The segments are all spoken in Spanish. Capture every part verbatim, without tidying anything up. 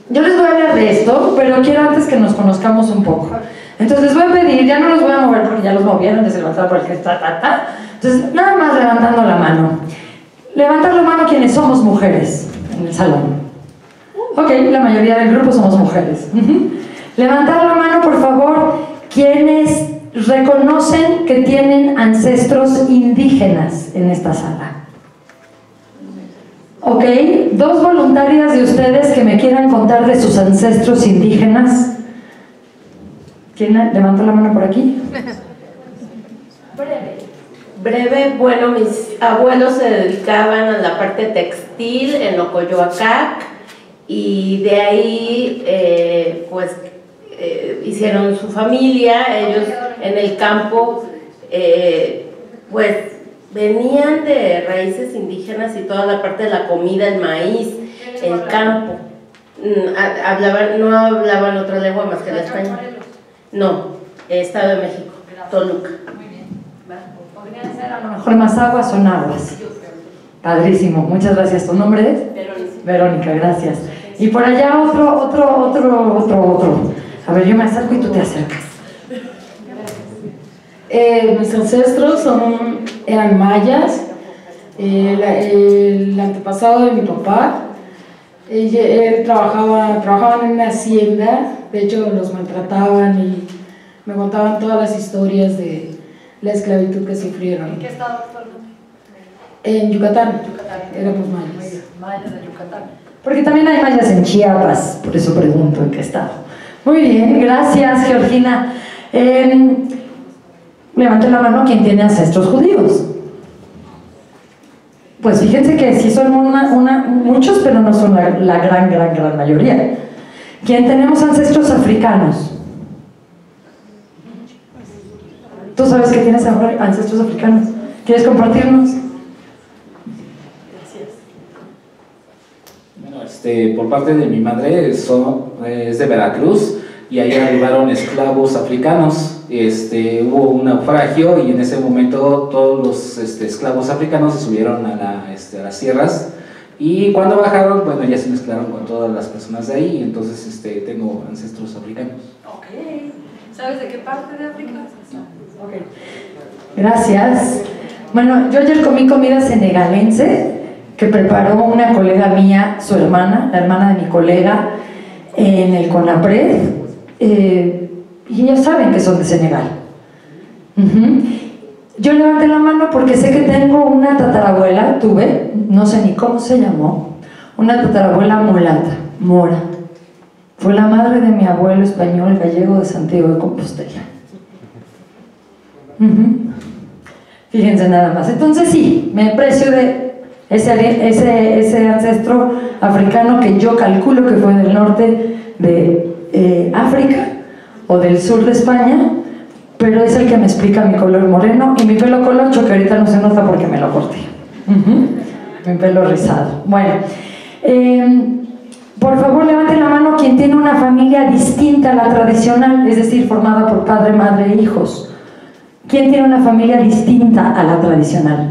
Yo les voy a hablar de esto, pero quiero antes que nos conozcamos un poco. Entonces les voy a pedir, ya no los voy a mover porque ya los movieron, ya se levantaron por el que está, ta, ta. Entonces, nada más levantando la mano. Levantar la mano quienes somos mujeres en el salón. Ok, la mayoría del grupo somos mujeres. Levantar la mano, por favor, quienes reconocen que tienen ancestros indígenas en esta sala. Ok, dos voluntarias de ustedes que me quieran contar de sus ancestros indígenas. ¿Quién levanta la mano por aquí? Breve. Breve, bueno, mis abuelos se dedicaban a la parte textil en Ocoyoacac y de ahí eh, pues eh, hicieron su familia. Ellos en el campo eh, pues venían de raíces indígenas y toda la parte de la comida, el maíz, el campo. Hablaban, no hablaban otra lengua más que el español. No, Estado de México, Toluca. Muy bien. Podrían ser a lo mejor más aguas o aguas. Padrísimo, muchas gracias. ¿Tu nombre es? Verónica. Verónica, gracias. Y por allá otro, otro, otro, otro, otro. A ver, yo me acerco y tú te acercas. Eh, mis ancestros son, eran mayas. Eh, la, el antepasado de mi papá, él, él trabajaba, trabajaban en una hacienda. De hecho, los maltrataban y me contaban todas las historias de la esclavitud que sufrieron. ¿En qué estado actualmente? En Yucatán. Yucatán. Éramos mayas. Mayas de Yucatán. Porque también hay mayas en Chiapas, por eso pregunto en qué estado. Muy bien, gracias, Georgina. Eh, levante la mano quien tiene ancestros judíos. Pues fíjense que sí son una, una, muchos, pero no son la, la gran, gran, gran mayoría. ¿Quién tenemos ancestros africanos? ¿Tú sabes que tienes ancestros africanos? ¿Quieres compartirnos? Bueno, este, por parte de mi madre son, es de Veracruz y ahí arribaron esclavos africanos. Este, hubo un naufragio y en ese momento todos los este, esclavos africanos se subieron a, la, este, a las sierras. Y cuando bajaron, bueno, ya se mezclaron con todas las personas de ahí, y entonces este, tengo ancestros africanos. Ok. ¿Sabes de qué parte de África? No. Ok. Gracias. Bueno, yo ayer comí comida senegalense que preparó una colega mía, su hermana, la hermana de mi colega, en el CONAPRED. Eh, y ellos saben que son de Senegal. Uh-huh. Yo levanté la mano porque sé que tengo una tatarabuela, tuve, no sé ni cómo se llamó, una tatarabuela mulata, mora. Fue la madre de mi abuelo español gallego de Santiago de Compostela. Uh-huh. Fíjense nada más. Entonces sí, me aprecio de ese, ese, ese ancestro africano que yo calculo que fue del norte de eh, África o del sur de España, pero es el que me explica mi color moreno y mi pelo colocho, que ahorita no se nota porque me lo corté. Uh-huh. Mi pelo rizado. Bueno, eh, por favor levanten la mano quien tiene una familia distinta a la tradicional, es decir, formada por padre, madre e hijos. ¿Quién tiene una familia distinta a la tradicional?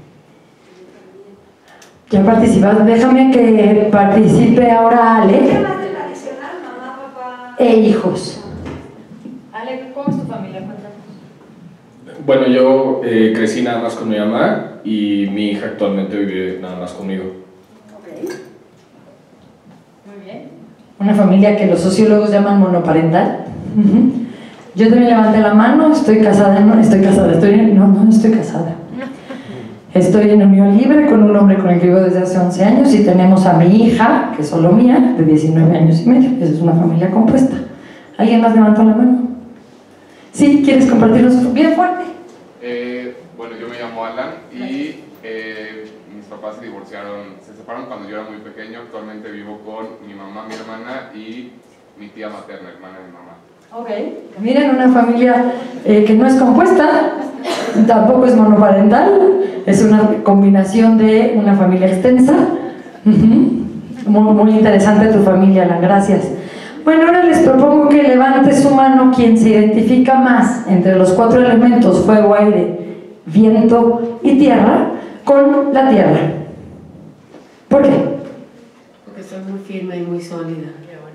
Ya participas, déjame que participe ahora Ale. ¿Qué más de tradicional, mamá, papá? E hijos. Ale, ¿cómo es tu familia? Cuéntanos. Bueno, yo eh, crecí nada más con mi mamá y mi hija actualmente vive nada más conmigo. Ok. Muy bien. Una familia que los sociólogos llaman monoparental. Uh-huh. Yo también levanté la mano, estoy casada, no estoy casada, estoy en, no, no estoy casada. Estoy en unión libre con un hombre con el que vivo desde hace once años y tenemos a mi hija, que es solo mía, de diecinueve años y medio. Esa es una familia compuesta. ¿Alguien más levantó la mano? ¿Sí? ¿Quieres compartirnos bien fuerte? Eh, bueno, yo me llamo Alan y eh, mis papás se divorciaron, se separaron cuando yo era muy pequeño. Actualmente vivo con mi mamá, mi hermana y mi tía materna, hermana de mi mamá. Ok, miren, una familia eh, que no es compuesta, tampoco es monoparental, es una combinación de una familia extensa. Uh-huh. muy, muy interesante tu familia, Alan, gracias. Bueno, ahora les propongo que levante su mano quien se identifica más entre los cuatro elementos, fuego, aire, viento y tierra, con la tierra. ¿Por qué? Porque soy muy firme y muy sólida.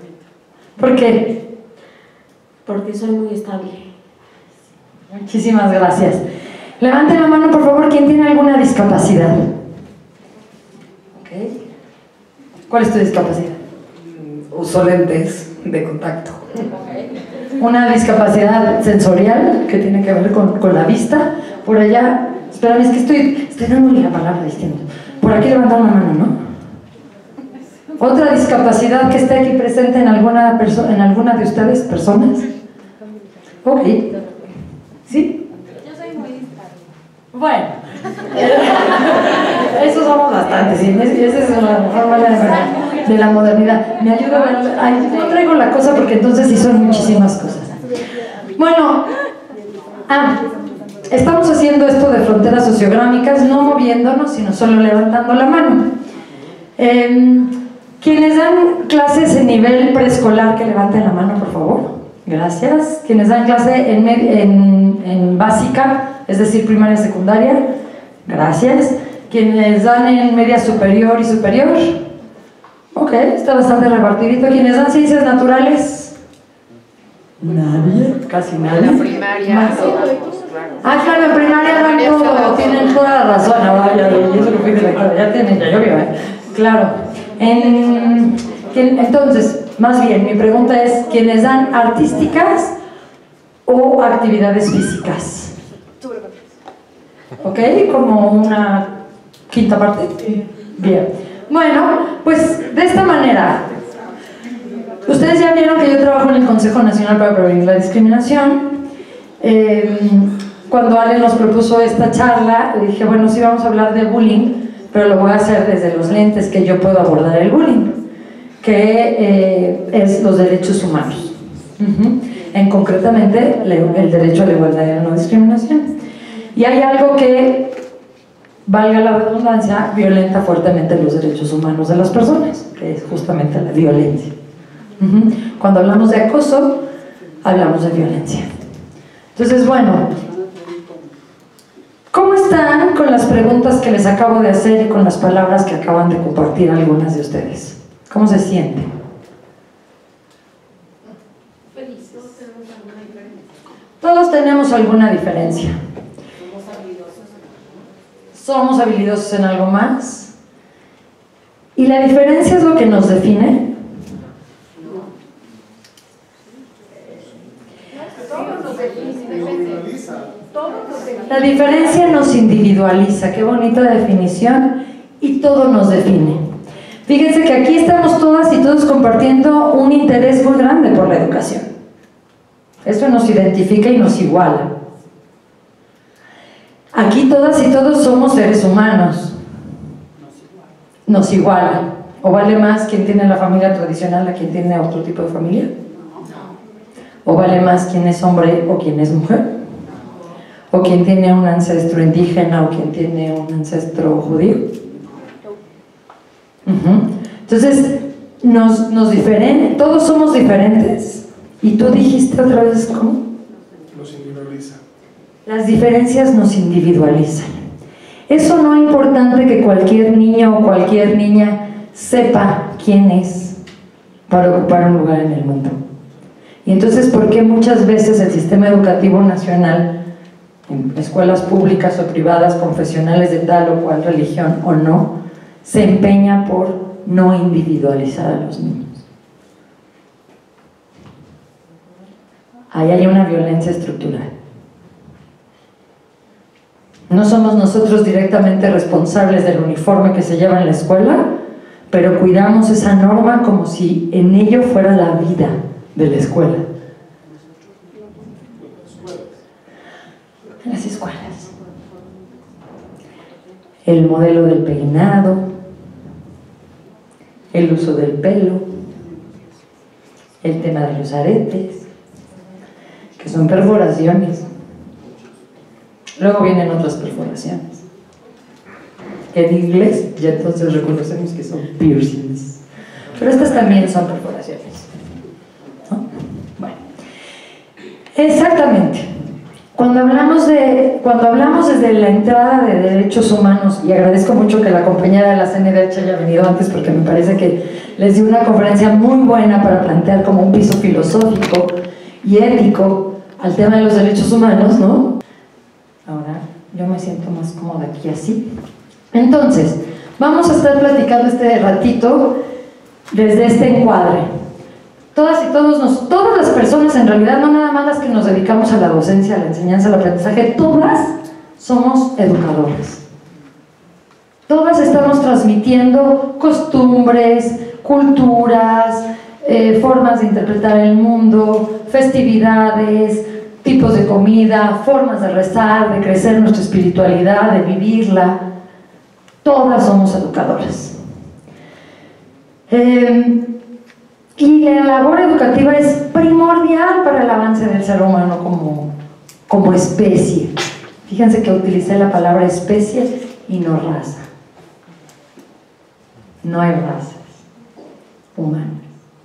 ¿Por qué? Porque soy muy estable. Muchísimas gracias. Levanten la mano, por favor, ¿quién tiene alguna discapacidad? Okay. ¿Cuál es tu discapacidad? Uso lentes de contacto. Una discapacidad sensorial que tiene que ver con, con la vista. Por allá, espérame, es que estoy, estoy dándole la palabra distinto. Por aquí levantaron la mano, ¿no? ¿Otra discapacidad que esté aquí presente en alguna, perso en alguna de ustedes, personas? Ok. ¿Sí? Yo soy muy distraída. Bueno. Eso somos bastantes, ¿sí? Esa es la mejor manera de, de la modernidad. Me ayuda a ver, ay, no traigo la cosa porque entonces sí son muchísimas cosas. Bueno, ah, estamos haciendo esto de fronteras sociográficas, no moviéndonos, sino solo levantando la mano. Eh, quienes dan clases en nivel preescolar, que levanten la mano, por favor. Gracias. Quienes dan clase en, en, en básica, es decir, primaria y secundaria. Gracias. Quienes dan en media superior y superior. Ok, está bastante repartidito. Quienes dan ciencias naturales. Nadie, casi nadie. En la primaria. Más. Ah, claro, en primaria dan todo. Tienen toda la razón. Ahora ya, y eso lo fui de la clase. Ya tienen, ya llovió, ¿eh? Claro. En, entonces, más bien, mi pregunta es: ¿quiénes dan artísticas o actividades físicas? ¿Ok? Como una quinta parte. Bien. Bueno, pues de esta manera, ustedes ya vieron que yo trabajo en el Consejo Nacional para Prevenir la Discriminación. Eh, cuando Ale nos propuso esta charla, le dije, bueno, sí vamos a hablar de bullying, pero lo voy a hacer desde los lentes que yo puedo abordar el bullying, que eh, es los derechos humanos. Uh-huh. En concretamente, el derecho a la igualdad y a la no discriminación. Y hay algo que, valga la redundancia, violenta fuertemente los derechos humanos de las personas, que es justamente la violencia. Uh-huh. Cuando hablamos de acoso, hablamos de violencia. Entonces, bueno, ¿cómo están con las preguntas que les acabo de hacer y con las palabras que acaban de compartir algunas de ustedes? ¿Cómo se sienten? Felices. Todos tenemos alguna diferencia. ¿Somos habilidosos en algo más? ¿Y la diferencia es lo que nos define? La diferencia nos individualiza, qué bonita definición, y todo nos define. Fíjense que aquí estamos todas y todos compartiendo un interés muy grande por la educación. Esto nos identifica y nos iguala. Aquí todas y todos somos seres humanos. Nos iguala. ¿O vale más quien tiene la familia tradicional a quien tiene otro tipo de familia? ¿O vale más quien es hombre o quien es mujer? ¿O quien tiene un ancestro indígena o quien tiene un ancestro judío? Uh-huh. Entonces, nos, nos diferen, todos somos diferentes. ¿Y tú dijiste otra vez cómo? Nos individualiza. Las diferencias nos individualizan. Eso no es importante que cualquier niño o cualquier niña sepa quién es para ocupar un lugar en el mundo. Y entonces, ¿por qué muchas veces el sistema educativo nacional, en escuelas públicas o privadas, confesionales de tal o cual religión o no, se empeña por no individualizar a los niños? Ahí hay una violencia estructural. No somos nosotros directamente responsables del uniforme que se lleva en la escuela, pero cuidamos esa norma como si en ello fuera la vida de la escuela. En las escuelas. El modelo del peinado, el uso del pelo, el tema de los aretes, que son perforaciones. Luego vienen otras perforaciones. En inglés ya entonces reconocemos que son piercings. Pero estas también son perforaciones, ¿no? Bueno, exactamente. Cuando hablamos, de, cuando hablamos desde la entrada de derechos humanos, y agradezco mucho que la compañera de la C N D H haya venido antes porque me parece que les di una conferencia muy buena para plantear como un piso filosófico y ético al tema de los derechos humanos, ¿no? Ahora yo me siento más cómoda aquí así. Entonces, vamos a estar platicando este ratito desde este encuadre. Todas y todos nos, todas las personas en realidad, no nada más las que nos dedicamos a la docencia, a la enseñanza, al aprendizaje, todas somos educadoras. Todas estamos transmitiendo costumbres, culturas, eh, formas de interpretar el mundo, festividades, tipos de comida, formas de rezar, de crecer nuestra espiritualidad, de vivirla. Todas somos educadoras. Eh, Y la labor educativa es primordial para el avance del ser humano como, como especie. Fíjense que utilicé la palabra especie y no raza. No hay razas humanas.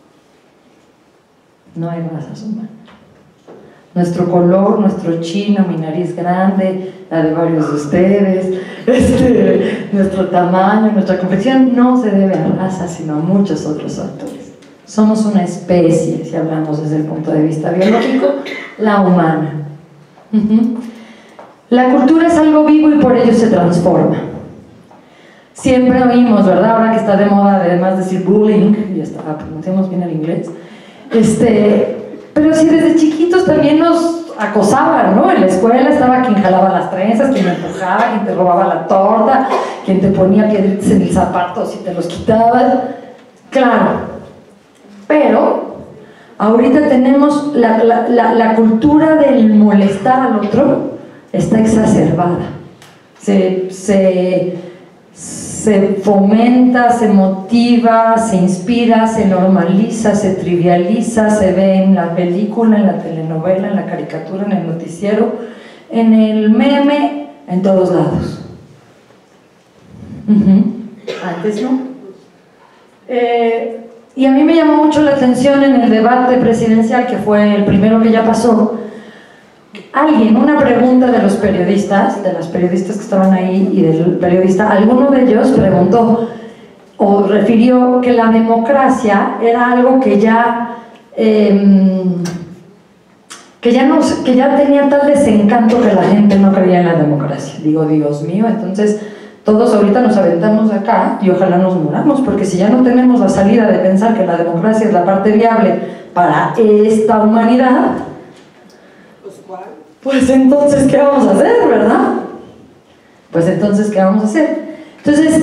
No hay razas humanas. Nuestro color, nuestro chino, mi nariz grande, la de varios de ustedes, este, nuestro tamaño, nuestra complexión, no se debe a razas, sino a muchos otros factores. Somos una especie, si hablamos desde el punto de vista biológico, la humana. Uh-huh. La cultura es algo vivo y por ello se transforma. Siempre oímos, ¿verdad? Ahora que está de moda además decir bullying, y está, pronunciamos bien el inglés, este, pero si desde chiquitos también nos acosaban, ¿no? En la escuela estaba quien jalaba las trenzas, quien empujaba, quien te robaba la torta, quien te ponía piedritas en el zapato si te los quitabas. Claro. Pero ahorita tenemos la, la, la, la cultura del molestar al otro está exacerbada. Se, se, se fomenta, se motiva, se inspira, se normaliza, se trivializa, se ve en la película, en la telenovela, en la caricatura, en el noticiero, en el meme, en todos lados. Uh-huh. Antes no. Eh, Y a mí me llamó mucho la atención en el debate presidencial, que fue el primero que ya pasó, alguien, una pregunta de los periodistas, de las periodistas que estaban ahí y del periodista, alguno de ellos preguntó o refirió que la democracia era algo que ya, eh, que ya, no, que ya tenía tal desencanto que la gente no creía en la democracia. Digo, Dios mío, entonces todos ahorita nos aventamos acá y ojalá nos muramos, porque si ya no tenemos la salida de pensar que la democracia es la parte viable para esta humanidad, pues entonces ¿qué vamos a hacer, verdad? Pues entonces ¿qué vamos a hacer? Entonces,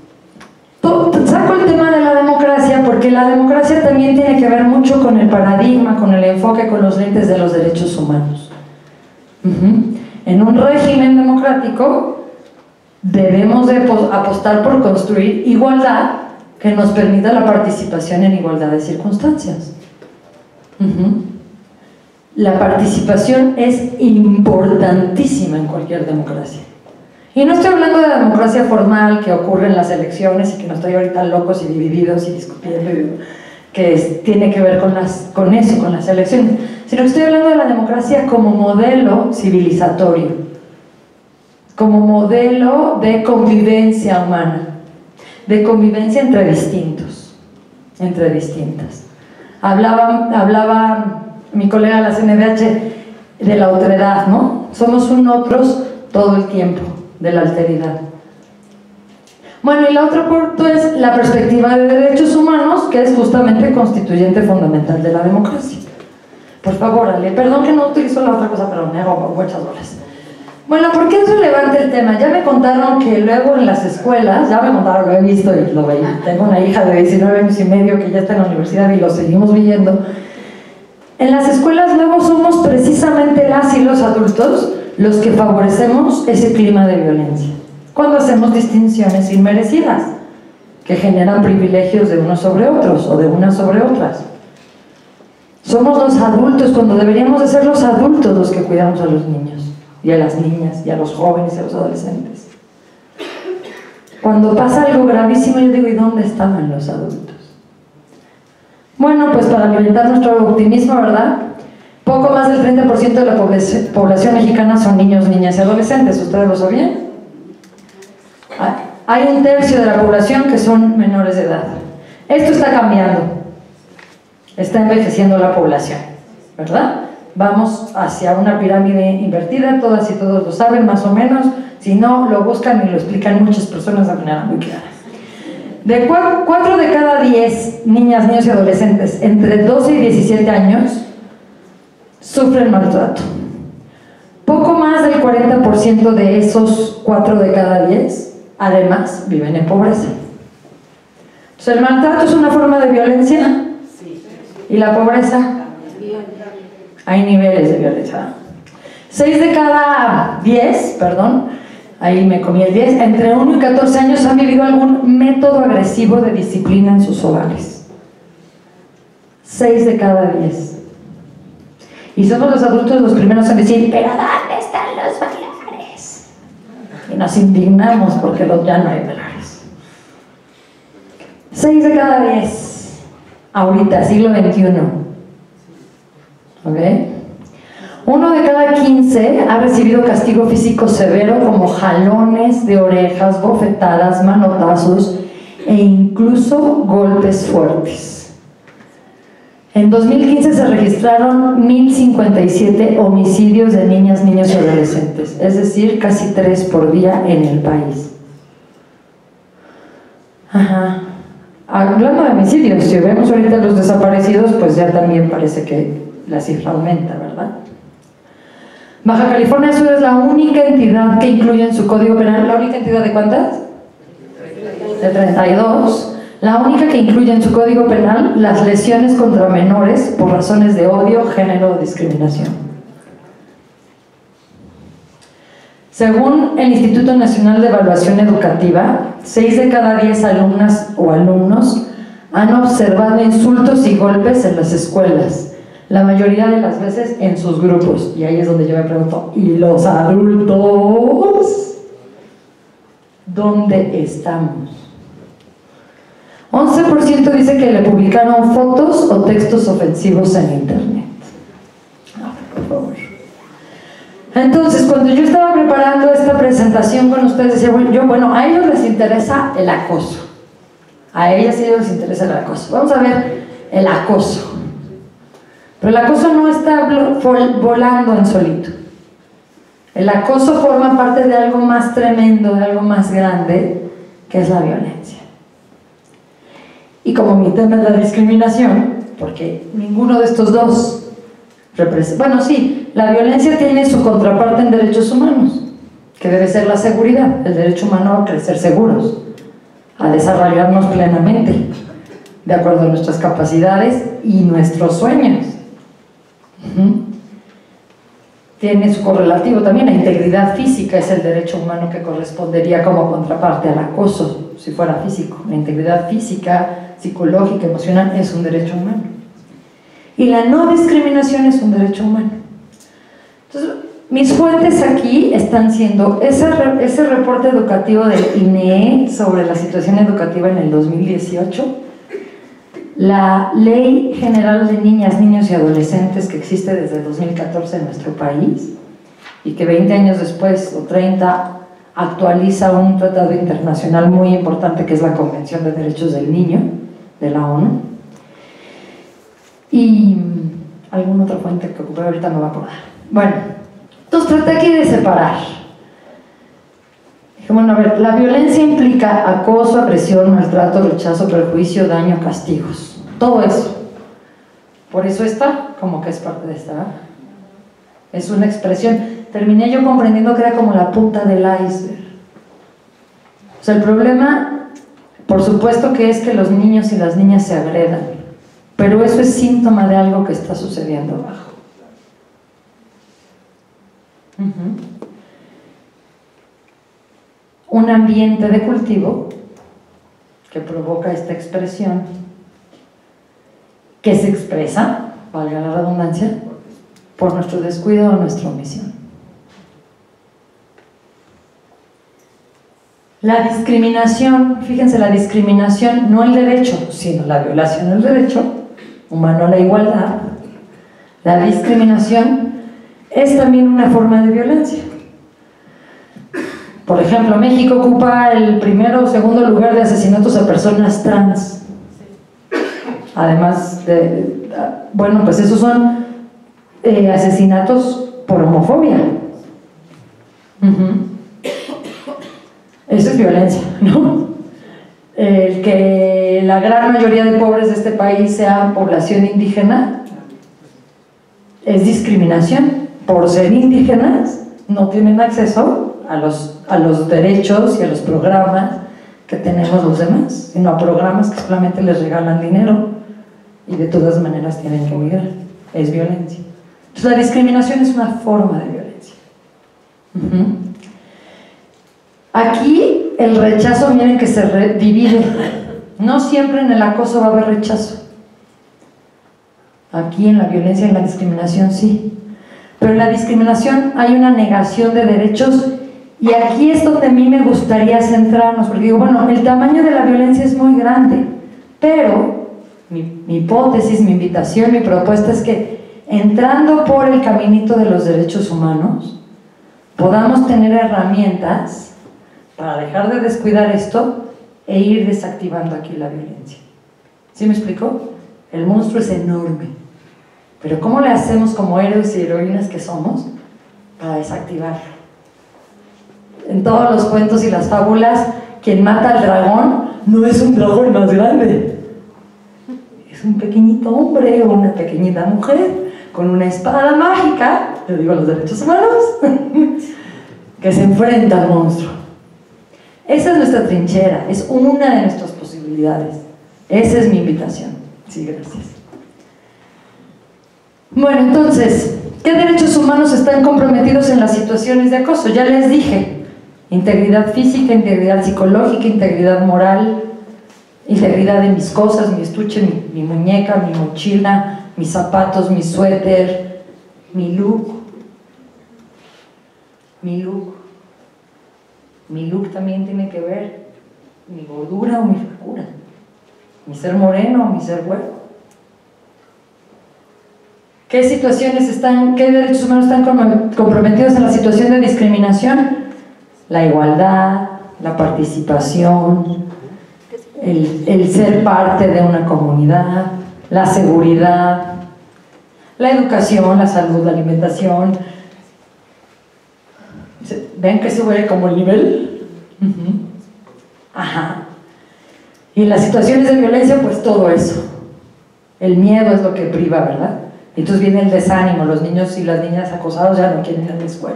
saco el tema de la democracia porque la democracia también tiene que ver mucho con el paradigma, con el enfoque, con los lentes de los derechos humanos. Uh-huh. En un régimen democrático debemos de apostar por construir igualdad que nos permita la participación en igualdad de circunstancias. Uh-huh. La participación es importantísima en cualquier democracia. Y no estoy hablando de la democracia formal que ocurre en las elecciones y que no estoy ahorita locos y divididos y discutiendo, y que es, tiene que ver con, las, con eso, con las elecciones, sino que estoy hablando de la democracia como modelo civilizatorio, como modelo de convivencia humana, de convivencia entre distintos, entre distintas. Hablaba, hablaba mi colega de la C N D H de la otredad, ¿no? Somos un otros todo el tiempo, de la alteridad. Bueno, y la otra punto es la perspectiva de derechos humanos, que es justamente constituyente fundamental de la democracia. Por favor, Ale, perdón que no utilizo la otra cosa, pero me hago muchas horas. Bueno, ¿por qué es relevante el tema? Ya me contaron que luego en las escuelas, ya me contaron, lo he visto y lo veía. Tengo una hija de diecinueve años y medio que ya está en la universidad y lo seguimos viendo. En las escuelas luego somos precisamente las y los adultos los que favorecemos ese clima de violencia, cuando hacemos distinciones inmerecidas que generan privilegios de unos sobre otros o de unas sobre otras. Somos los adultos cuando deberíamos de ser los adultos los que cuidamos a los niños y a las niñas y a los jóvenes y a los adolescentes. Cuando pasa algo gravísimo yo digo, ¿y dónde estaban los adultos? Bueno, pues para alimentar nuestro optimismo, ¿verdad? Poco más del treinta por ciento de la población mexicana son niños, niñas y adolescentes. ¿Ustedes lo sabían? Hay un tercio de la población que son menores de edad. Esto está cambiando. Está envejeciendo la población, ¿verdad? Vamos hacia una pirámide invertida, todas y todos lo saben más o menos. Si no, lo buscan y lo explican muchas personas de manera muy clara. De cuatro de cada diez niñas, niños y adolescentes entre doce y diecisiete años sufren maltrato. Poco más del cuarenta por ciento de esos cuatro de cada diez, además, viven en pobreza. Entonces, ¿el maltrato es una forma de violencia? ¿Y la pobreza? Hay niveles de violencia. seis de cada diez, perdón, ahí me comí el diez, entre uno y catorce años han vivido algún método agresivo de disciplina en sus hogares. seis de cada diez. Y somos los adultos los primeros en decir, pero ¿dónde están los valores? Y nos indignamos porque ya no hay valores. seis de cada diez, ahorita, siglo veintiuno. ¿Ok? Uno de cada quince ha recibido castigo físico severo como jalones de orejas, bofetadas, manotazos e incluso golpes fuertes. En dos mil quince se registraron mil cincuenta y siete homicidios de niñas, niños y adolescentes, es decir, casi tres por día en el país. Ajá. Hablando de homicidios, si vemos ahorita los desaparecidos, pues ya también parece que la cifra aumenta, ¿verdad? Baja California Sur es la única entidad que incluye en su Código Penal, ¿la única entidad de cuántas? De treinta y dos. La única que incluye en su Código Penal las lesiones contra menores por razones de odio, género o discriminación. Según el Instituto Nacional de Evaluación Educativa, seis de cada diez alumnas o alumnos han observado insultos y golpes en las escuelas, la mayoría de las veces en sus grupos. Y ahí es donde yo me pregunto, ¿y los adultos? ¿Dónde estamos? once por ciento dice que le publicaron fotos o textos ofensivos en internet. Ah, por favor. Entonces, cuando yo estaba preparando esta presentación con ustedes, decía, bueno, yo, bueno, a ellos les interesa el acoso. A ellas sí les interesa el acoso. Vamos a ver el acoso. Pero el acoso no está volando en solito. El acoso forma parte de algo más tremendo, de algo más grande, que es la violencia. Y como mi tema es la discriminación, porque ninguno de estos dos representa... Bueno, sí, la violencia tiene su contraparte en derechos humanos, que debe ser la seguridad, el derecho humano a crecer seguros, a desarrollarnos plenamente, de acuerdo a nuestras capacidades y nuestros sueños. Uh-huh. Tiene su correlativo también, la integridad física es el derecho humano que correspondería como contraparte al acoso, si fuera físico. La integridad física, psicológica, emocional es un derecho humano. Y la no discriminación es un derecho humano. Entonces, mis fuentes aquí están siendo ese, ese reporte educativo del I N E E sobre la situación educativa en el dos mil dieciocho, la Ley General de Niñas, Niños y Adolescentes que existe desde el dos mil catorce en nuestro país y que veinte años después, o treinta, actualiza un tratado internacional muy importante que es la Convención de Derechos del Niño de la ONU, y alguna otra fuente que ocupé ahorita me va a acordar. Bueno, entonces traté aquí de separar. Dije, bueno, a ver, la violencia implica acoso, agresión, maltrato, rechazo, perjuicio, daño, castigos, todo eso. Por eso está como que es parte de esta, ¿eh? Es una expresión. Terminé yo comprendiendo que era como la punta del iceberg. O sea, el problema, por supuesto que es que los niños y las niñas se agredan, pero eso es síntoma de algo que está sucediendo abajo. Uh-huh. Un ambiente de cultivo que provoca esta expresión, que se expresa, valga la redundancia, por nuestro descuido o nuestra omisión. La discriminación, fíjense, la discriminación, no el derecho, sino la violación del derecho humano a la igualdad. La discriminación es también una forma de violencia. Por ejemplo, México ocupa el primero o segundo lugar de asesinatos a personas trans. Además de, bueno, pues esos son eh, asesinatos por homofobia. Uh-huh. Eso es violencia, ¿no? El que la gran mayoría de pobres de este país sea población indígena es discriminación. Por ser indígenas no tienen acceso a los, a los derechos y a los programas que tenemos los demás, sino a programas que solamente les regalan dinero y de todas maneras tienen que emigrar. Es violencia. Entonces la discriminación es una forma de violencia. Uh-huh. Aquí el rechazo, miren que se re- divide. No siempre en el acoso va a haber rechazo. Aquí en la violencia y en la discriminación sí. Pero en la discriminación hay una negación de derechos, y aquí es donde a mí me gustaría centrarnos, porque digo, bueno, el tamaño de la violencia es muy grande, pero mi, mi hipótesis, mi invitación, mi propuesta es que entrando por el caminito de los derechos humanos podamos tener herramientas para dejar de descuidar esto e ir desactivando aquí la violencia. ¿Sí me explico? El monstruo es enorme, pero ¿cómo le hacemos como héroes y heroínas que somos para desactivarlo? En todos los cuentos y las fábulas, quien mata al dragón no es un dragón más grande, es un pequeñito hombre o una pequeñita mujer con una espada mágica, le digo a los derechos humanos, que se enfrenta al monstruo. Esa es nuestra trinchera, es una de nuestras posibilidades. Esa es mi invitación. Sí, gracias. Bueno, entonces, ¿qué derechos humanos están comprometidos en las situaciones de acoso? Ya les dije, integridad física, integridad psicológica, integridad moral, integridad de mis cosas, mi estuche, mi, mi muñeca, mi mochila, mis zapatos, mi suéter, mi look, mi look. Mi look también tiene que ver mi gordura o mi flacura, mi ser moreno o mi ser güero. ¿Qué situaciones están, qué derechos humanos están comprometidos en la situación de discriminación? La igualdad, la participación, el, el ser parte de una comunidad, la seguridad, la educación, la salud, la alimentación. ¿Ven que sube como el nivel? Uh-huh. Ajá. Y en las situaciones de violencia, pues todo eso. El miedo es lo que priva, ¿verdad? Entonces viene el desánimo, los niños y las niñas acosados ya no quieren ir a la escuela.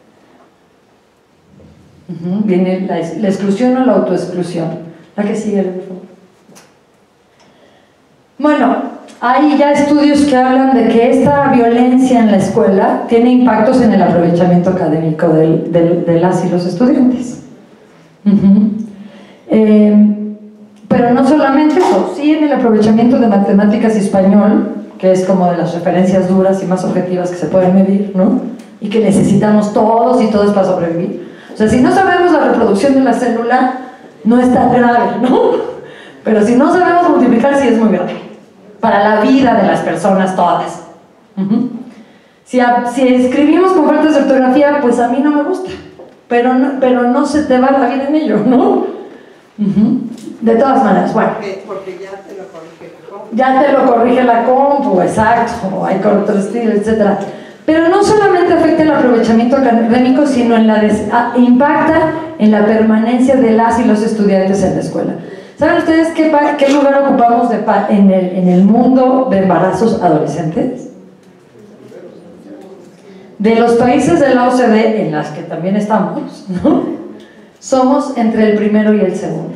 Uh-huh. Viene la, la exclusión o la autoexclusión. La que sigue, por favor. Bueno, hay ya estudios que hablan de que esta violencia en la escuela tiene impactos en el aprovechamiento académico de, de, de las y los estudiantes. Uh-huh. eh, pero no solamente eso, sí en el aprovechamiento de matemáticas y español, que es como de las referencias duras y más objetivas que se pueden medir, ¿no? Y que necesitamos todos y todas para sobrevivir. O sea, si no sabemos la reproducción de la célula, no es tan grave, ¿no? Pero si no sabemos multiplicar, sí es muy grave. Para la vida de las personas todas. Uh-huh. si, a, si escribimos con faltas de ortografía, pues a mí no me gusta. Pero no, pero no se te va la vida en ello, ¿no? Uh-huh. De todas maneras, bueno. Porque, porque ya te lo corrige la compu. Ya te lo corrige la compu, exacto. Hay corrector estilo, etcétera. Pero no solamente afecta el aprovechamiento académico, sino en la des, a, impacta en la permanencia de las y los estudiantes en la escuela. ¿Saben ustedes qué, qué lugar ocupamos de, en, el, en el mundo de embarazos adolescentes? De los países de la O C D, en las que también estamos, ¿no? Somos entre el primero y el segundo.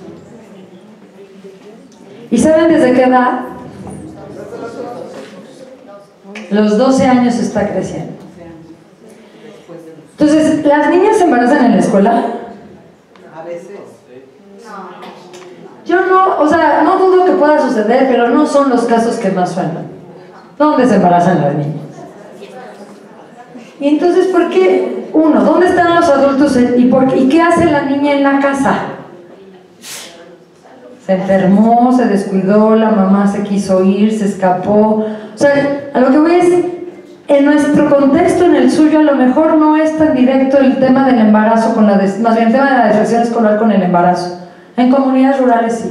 ¿Y saben desde qué edad? Los doce años está creciendo. Entonces, ¿las niñas se embarazan en la escuela? A veces. Yo no, o sea, no dudo que pueda suceder, pero no son los casos que más suenan. ¿Dónde se embarazan las niñas? Y entonces, ¿por qué? Uno, ¿dónde están los adultos? ¿Y, por qué, ¿y qué hace la niña en la casa? Se enfermó, se descuidó, la mamá se quiso ir, se escapó. O sea, a lo que voy es, en nuestro contexto, en el suyo, a lo mejor no es tan directo el tema del embarazo, con la des, más bien el tema de la deserción escolar con el embarazo. En comunidades rurales sí.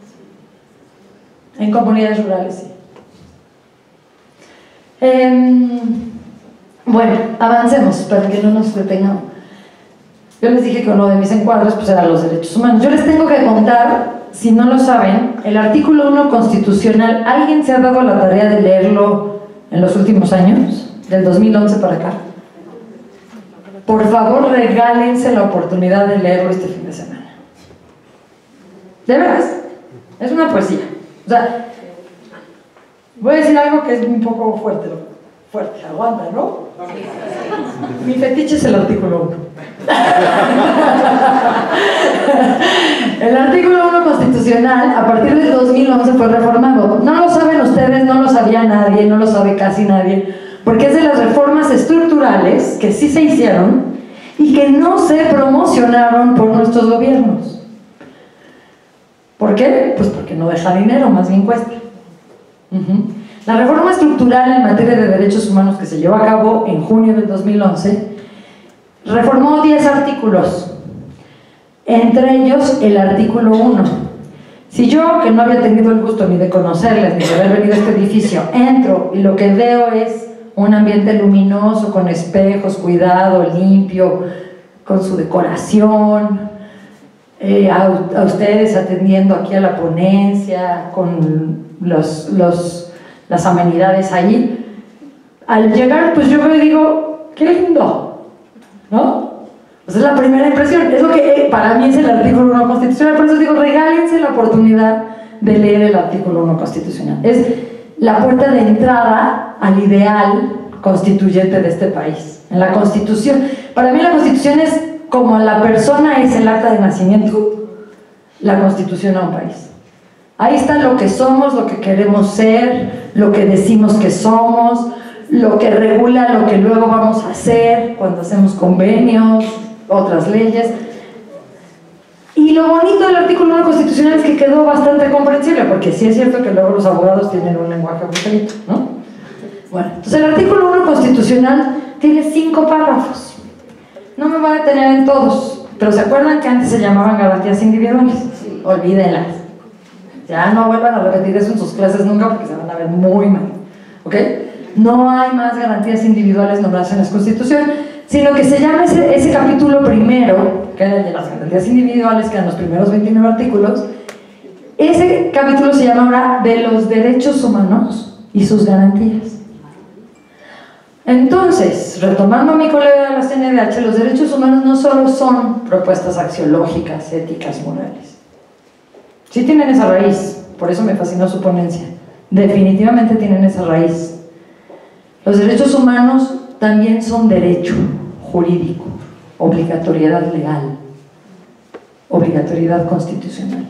En comunidades rurales sí. Eh, bueno, avancemos para que no nos detengamos. Yo les dije que uno de mis encuadres pues eran los derechos humanos. Yo les tengo que contar, si no lo saben, el artículo uno constitucional. ¿Alguien se ha dado la tarea de leerlo en los últimos años? Del dos mil once para acá. Por favor, regálense la oportunidad de leerlo este fin de semana. De veras, es una poesía. O sea, voy a decir algo que es un poco fuerte, fuerte, aguanta, ¿no? Mi fetiche es el artículo uno. El artículo uno constitucional a partir del dos mil once fue reformado. No lo saben ustedes, no lo sabía nadie, no lo sabe casi nadie, porque es de las reformas estructurales que sí se hicieron y que no se promocionaron por nuestros gobiernos. ¿Por qué? Pues porque no deja dinero, más bien cuesta. Uh-huh. La reforma estructural en materia de derechos humanos que se llevó a cabo en junio del dos mil once reformó diez artículos, entre ellos el artículo uno. Si yo, que no había tenido el gusto ni de conocerles ni de haber venido a este edificio, entro y lo que veo es un ambiente luminoso, con espejos, cuidado, limpio, con su decoración, eh, a, a ustedes atendiendo aquí a la ponencia, con los, los, las amenidades ahí, al llegar pues yo veo y digo, qué lindo, ¿no? Pues es la primera impresión, es lo que para mí es el artículo uno constitucional, por eso digo, regálense la oportunidad de leer el artículo uno constitucional. Es la puerta de entrada al ideal constituyente de este país. En la Constitución, para mí la Constitución es como la persona es el acta de nacimiento, la Constitución a un país. Ahí está lo que somos, lo que queremos ser, lo que decimos que somos, lo que regula lo que luego vamos a hacer cuando hacemos convenios, otras leyes. Y lo bonito del artículo uno constitucional es que quedó bastante comprensible, porque sí es cierto que luego los abogados tienen un lenguaje muy bonito, ¿no? Bueno, entonces el artículo uno constitucional tiene cinco párrafos. No me voy a detener en todos, pero ¿se acuerdan que antes se llamaban garantías individuales? Sí. Olvídenlas. Ya no vuelvan a repetir eso en sus clases nunca porque se van a ver muy mal, ¿ok? No hay más garantías individuales nombradas en la Constitución, sino que se llama ese, ese capítulo primero, que era el de las garantías individuales, que eran los primeros veintinueve artículos. Ese capítulo se llama ahora de los derechos humanos y sus garantías. Entonces, retomando a mi colega de la C N D H, los derechos humanos no solo son propuestas axiológicas, éticas, morales. Sí tienen esa raíz, por eso me fascinó su ponencia. Definitivamente tienen esa raíz. Los derechos humanos también son derecho jurídico, obligatoriedad legal, obligatoriedad constitucional.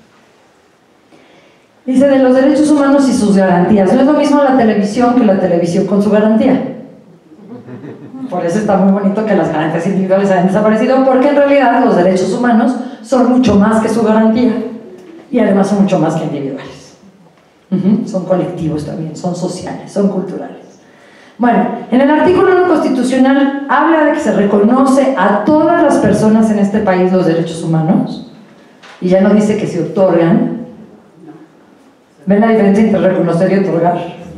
Dice de los derechos humanos y sus garantías. No es lo mismo la televisión que la televisión con su garantía. Por eso está muy bonito que las garantías individuales hayan desaparecido, porque en realidad los derechos humanos son mucho más que su garantía y además son mucho más que individuales. Uh-huh. Son colectivos también, son sociales, son culturales. Bueno, en el artículo uno constitucional habla de que se reconoce a todas las personas en este país los derechos humanos y ya no dice que se otorgan. ¿Ven la diferencia entre reconocer y otorgar?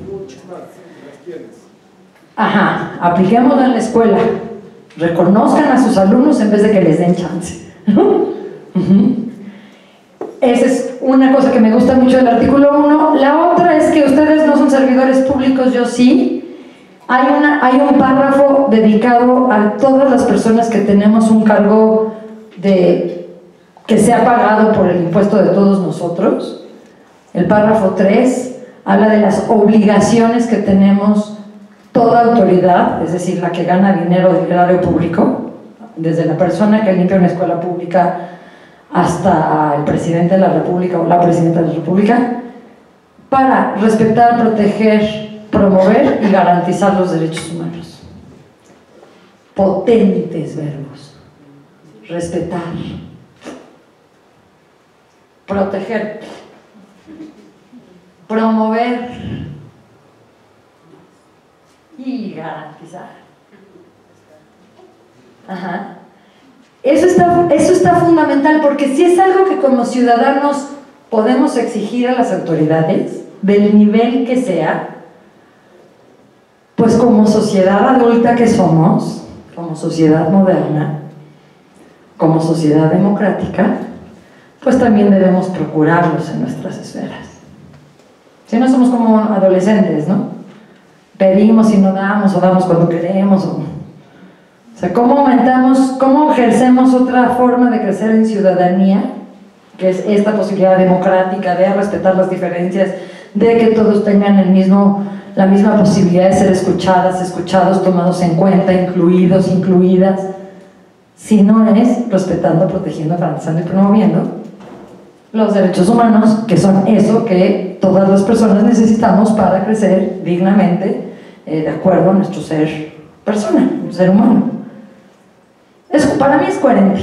Ajá, apliquémoslo en la escuela. Reconozcan a sus alumnos en vez de que les den chance. Uh-huh. Esa es una cosa que me gusta mucho del artículo uno. La otra es que ustedes no son servidores públicos, yo sí. Hay, una, hay un párrafo dedicado a todas las personas que tenemos un cargo de, que sea pagado por el impuesto de todos nosotros. El párrafo tres habla de las obligaciones que tenemos toda autoridad, es decir, la que gana dinero del erario público, desde la persona que limpia una escuela pública hasta el presidente de la República o la presidenta de la República, para respetar, proteger, promover y garantizar los derechos humanos. Potentes verbos. Respetar. proteger, promover y garantizar. Ajá. Eso está, eso está fundamental, porque si es algo que como ciudadanos podemos exigir a las autoridades, del nivel que sea, pues como sociedad adulta que somos, como sociedad moderna, como sociedad democrática, pues también debemos procurarlos en nuestras esferas. Si no somos como adolescentes, ¿no? Pedimos y no damos, o damos cuando queremos, o... O sea, ¿cómo aumentamos, cómo ejercemos otra forma de crecer en ciudadanía, que es esta posibilidad democrática de respetar las diferencias, de que todos tengan el mismo, la misma posibilidad de ser escuchadas, escuchados, tomados en cuenta, incluidos, incluidas, si no es respetando, protegiendo, garantizando y promoviendo los derechos humanos, que son eso que todas las personas necesitamos para crecer dignamente, eh, de acuerdo a nuestro ser persona, un ser humano. Eso para mí es coherente.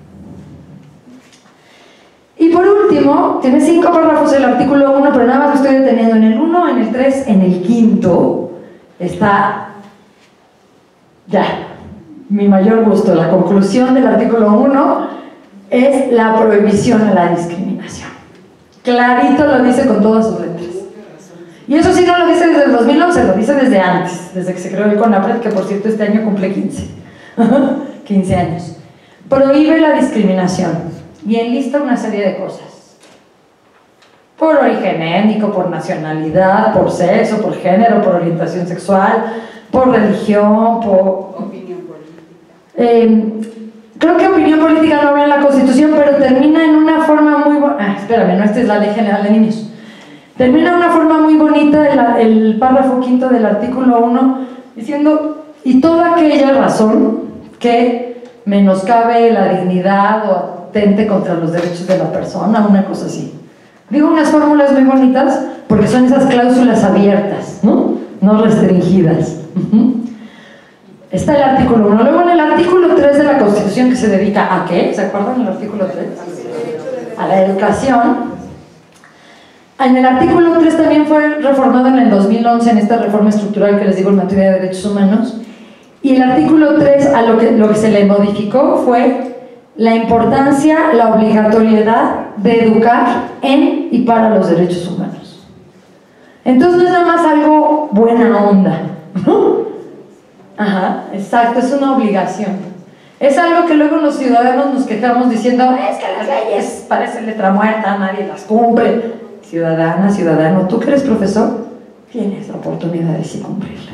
Y por último, tiene cinco párrafos el artículo uno, pero nada más me estoy deteniendo en el uno, en el tres, en el quinto. Está ya, mi mayor gusto. La conclusión del artículo uno es la prohibición a la discriminación. Clarito lo dice con todas sus letras. Y eso sí no lo dice desde el dos mil once, lo dice desde antes, desde que se creó el CONAPRED, que por cierto este año cumple quince. quince años. Prohíbe la discriminación y enlista una serie de cosas. Por origen étnico, por nacionalidad, por sexo, por género, por orientación sexual, por religión, por... Opinión política. Eh, creo que opinión política no habla en la Constitución, pero termina en una forma muy... Ah, espérame, no, esta es la Ley General de Niños. Termina de una forma muy bonita el, el párrafo quinto del artículo uno, diciendo, y toda aquella razón que menoscabe la dignidad o atente contra los derechos de la persona, una cosa así. Digo unas fórmulas muy bonitas porque son esas cláusulas abiertas, ¿no? No restringidas. Uh-huh. Está el artículo uno. Luego en el artículo tres de la Constitución, que se dedica a ¿qué? ¿Se acuerdan el artículo tres? A la educación. En el artículo tres también fue reformado en el dos mil once, en esta reforma estructural que les digo en materia de derechos humanos. Y el artículo tres, a lo que, lo que se le modificó fue la importancia, la obligatoriedad de educar en y para los derechos humanos. Entonces no es nada más algo buena onda, ¿no? Ajá, exacto, es una obligación. Es algo que luego los ciudadanos nos quejamos diciendo, es que las leyes parecen letra muerta, nadie las cumple. Ciudadana, ciudadano, tú que eres profesor, tienes la oportunidad de sí cumplirlas.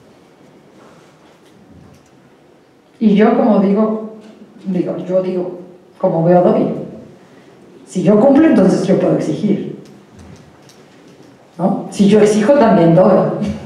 Y yo como digo, digo, yo digo, como veo doy. Si yo cumplo, entonces yo puedo exigir, ¿no? Si yo exijo, también doy.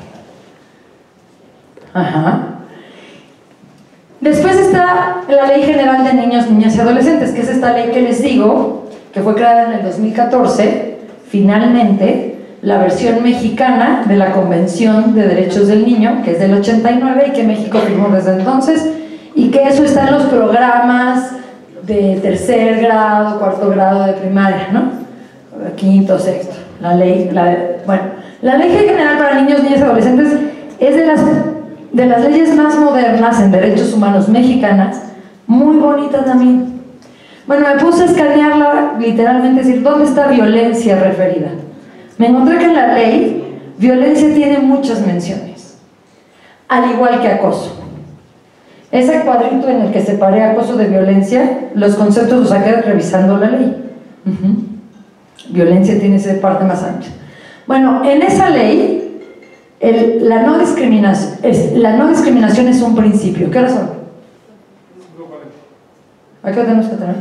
Ajá. Después está la Ley General de Niños, Niñas y Adolescentes, que es esta ley que les digo, que fue creada en el dos mil catorce, finalmente, la versión mexicana de la Convención de Derechos del Niño, que es del ochenta y nueve y que México firmó desde entonces, y que eso está en los programas de tercer grado, cuarto grado de primaria, ¿no? Quinto, sexto. La ley, la, bueno, la Ley General para Niños, Niñas y Adolescentes es de las, de las leyes más modernas en derechos humanos mexicanas, muy bonita también. Bueno, me puse a escanearla, literalmente, decir, ¿dónde está violencia referida? Me encontré que en la ley, violencia tiene muchas menciones, al igual que acoso. Ese cuadrito en el que separé acoso de violencia, los conceptos los saqué revisando la ley. Uh-huh. Violencia tiene esa parte más ancha. Bueno, en esa ley, el, la, no discriminación, es, la no discriminación es un principio. ¿Qué hora son? ¿A qué hora tenemos que tener?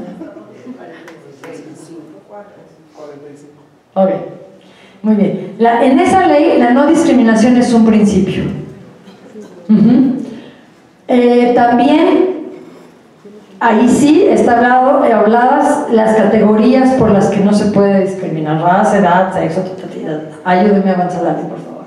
Ok, muy bien. La, en esa ley, la no discriminación es un principio. Uh-huh. Eh, también, ahí sí está hablado, eh, habladas las categorías por las que no se puede discriminar: raza, edad, sexo, totalidad. Ayúdenme a avanzar, por favor.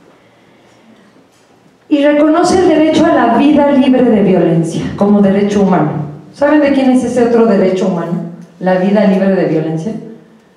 Y reconoce el derecho a la vida libre de violencia como derecho humano. ¿Saben de quién es ese otro derecho humano? La vida libre de violencia.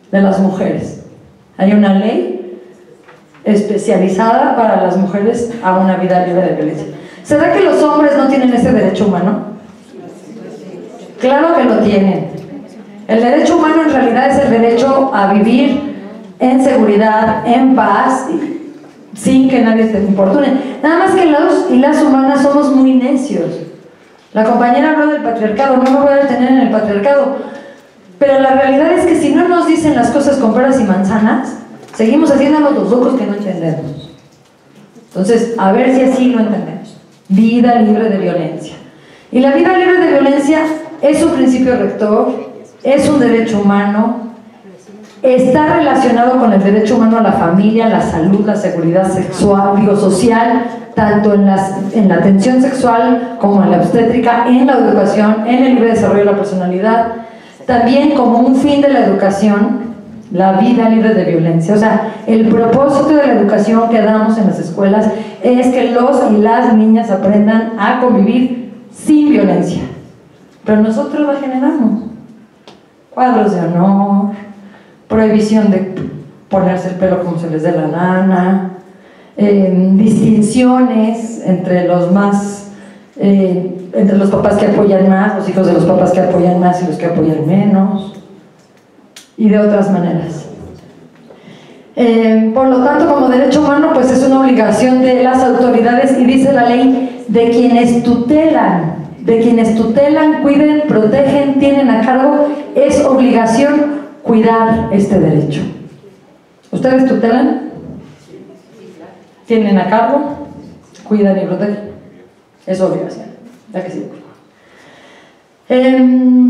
de las mujeres. Hay una ley especializada para las mujeres a una vida libre de violencia. ¿Será que los hombres no tienen ese derecho humano? Claro que lo tienen. El derecho humano en realidad es el derecho a vivir en seguridad, en paz, sin que nadie te importune. Nada más que los y las humanas somos muy necios. La compañera habló del patriarcado, no me voy a detener en el patriarcado, pero la realidad es que si no nos dicen las cosas con peras y manzanas, seguimos haciéndonos los locos que no entendemos. Entonces, a ver si así lo entendemos. Vida libre de violencia. Y la vida libre de violencia es un principio rector, es un derecho humano, está relacionado con el derecho humano a la familia, la salud, la seguridad sexual, digo, social, tanto en, las, en la atención sexual como en la obstétrica, en la educación, en el libre desarrollo de la personalidad, también como un fin de la educación, la vida libre de violencia. O sea, el propósito de la educación que damos en las escuelas es que los y las niñas aprendan a convivir sin violencia. Pero nosotros la generamos. Cuadros de honor, prohibición de ponerse el pelo como se les dé la gana, eh, distinciones entre los más, eh, entre los papás que apoyan más, los hijos de los papás que apoyan más y los que apoyan menos, y de otras maneras. Eh, por lo tanto, como derecho humano, pues es una obligación de las autoridades, y dice la ley, de quienes tutelan, de quienes tutelan, cuiden, protegen, tienen a cargo, es obligación cuidar este derecho. ¿Ustedes tutelan? ¿Tienen a cargo? ¿Cuidan y protegen? Es obligación. ¿Ya que sí? Eh,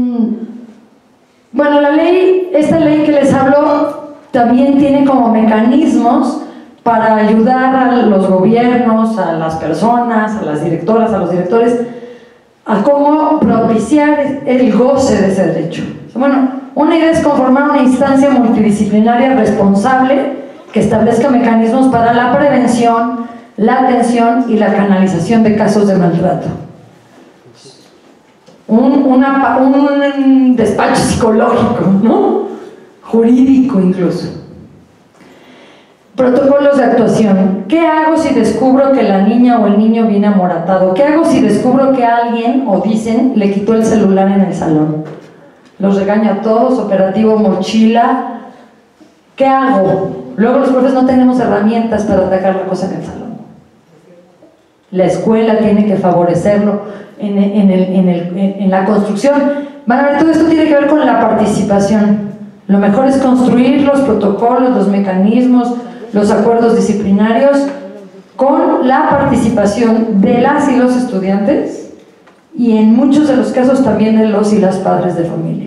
bueno, la ley, esta ley que les hablo, también tiene como mecanismos para ayudar a los gobiernos, a las personas, a las directoras, a los directores, a cómo propiciar el goce de ese derecho. Bueno, una idea es conformar una instancia multidisciplinaria responsable que establezca mecanismos para la prevención, la atención y la canalización de casos de maltrato. Un, una, un despacho psicológico, ¿no? Jurídico incluso. Protocolos de actuación. ¿Qué hago si descubro que la niña o el niño viene amoratado? ¿Qué hago si descubro que alguien, o dicen, le quitó el celular en el salón? Los regaño a todos, operativo mochila. ¿Qué hago? Luego los profes no tenemos herramientas para atacar la cosa en el salón. La escuela tiene que favorecerlo en, en, el, en, el, en la construcción. Van a ver, todo esto tiene que ver con la participación. Lo mejor es construir los protocolos, los mecanismos, los acuerdos disciplinarios con la participación de las y los estudiantes, y en muchos de los casos también de los y las padres de familia.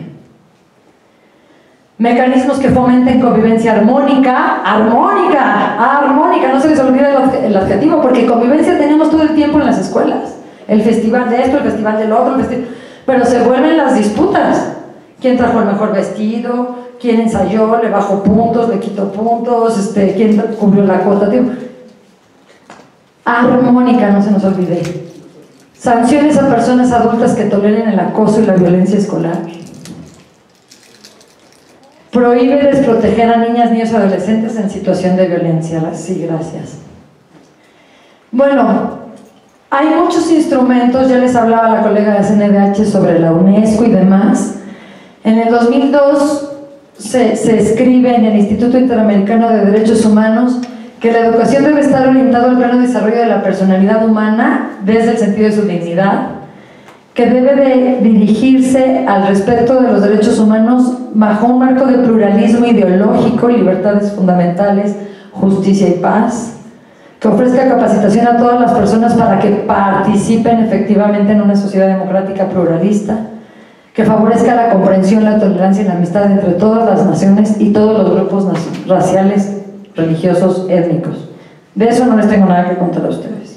Mecanismos que fomenten convivencia armónica, armónica, armónica, no se les olvide el adjetivo, porque convivencia tenemos todo el tiempo en las escuelas. El festival de esto, el festival del otro, el festival... pero se vuelven las disputas. ¿Quién trajo el mejor vestido? ¿Quién ensayó? ¿Le bajó puntos? ¿Le quitó puntos? Este, ¿quién cumplió la cuota? Armónica, no se nos olvide. Sanciones a personas adultas que toleren el acoso y la violencia escolar. Prohíbe desproteger a niñas, niños y adolescentes en situación de violencia. Sí, gracias. Bueno, hay muchos instrumentos, ya les hablaba la colega de C N D H sobre la UNESCO y demás. En el dos mil dos se, se escribe en el Instituto Interamericano de Derechos Humanos que la educación debe estar orientada al pleno desarrollo de la personalidad humana desde el sentido de su dignidad, que debe de dirigirse al respeto de los derechos humanos bajo un marco de pluralismo ideológico, libertades fundamentales, justicia y paz, que ofrezca capacitación a todas las personas para que participen efectivamente en una sociedad democrática pluralista, que favorezca la comprensión, la tolerancia y la amistad entre todas las naciones y todos los grupos raciales, religiosos, étnicos. De eso no les tengo nada que contar a ustedes.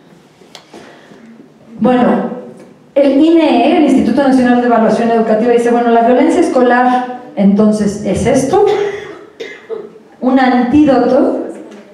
Bueno, el I N E, el Instituto Nacional de Evaluación Educativa, dice, bueno, la violencia escolar, entonces, ¿es esto? Un antídoto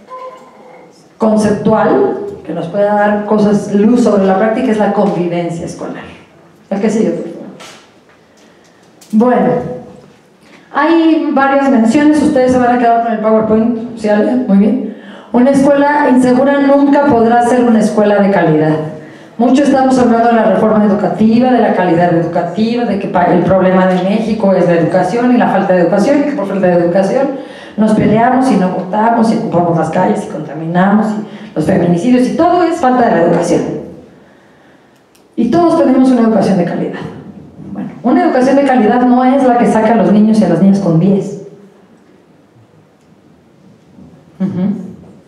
conceptual que nos pueda dar cosas, luz sobre la práctica, es la convivencia escolar. ¿A qué sigue, por favor? Bueno, Hay varias menciones, ustedes se van a quedar con el PowerPoint, ¿sí, Ale? Muy bien. Una escuela insegura nunca podrá ser una escuela de calidad. Mucho estamos hablando de la reforma educativa, de la calidad educativa, de que el problema de México es la educación y la falta de educación, y que por falta de educación nos peleamos y no votamos y ocupamos las calles y contaminamos y los feminicidios y todo es falta de la educación. Y todos tenemos una educación de calidad. Bueno, una educación de calidad no es la que saca a los niños y a las niñas con diez. Uh-huh.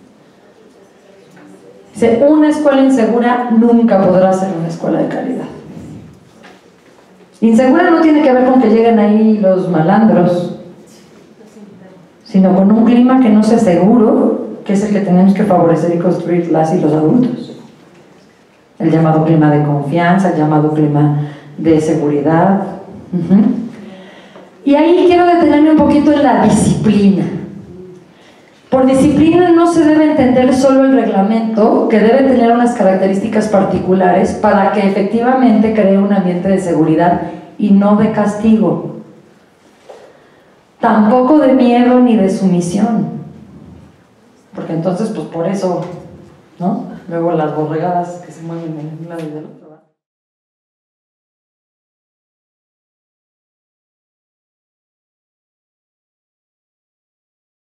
Dice, una escuela insegura nunca podrá ser una escuela de calidad. Insegura no tiene que ver con que lleguen ahí los malandros, sino con un clima que no sea seguro, que es el que tenemos que favorecer y construir las y los adultos. El llamado clima de confianza, el llamado clima de seguridad. Uh-huh. Y ahí quiero detenerme un poquito en la disciplina. Por disciplina no se debe entender solo el reglamento, que debe tener unas características particulares para que efectivamente cree un ambiente de seguridad y no de castigo. Tampoco de miedo ni de sumisión. Porque entonces, pues por eso, ¿no? Luego las borregadas que se mueven en un lado y del otro.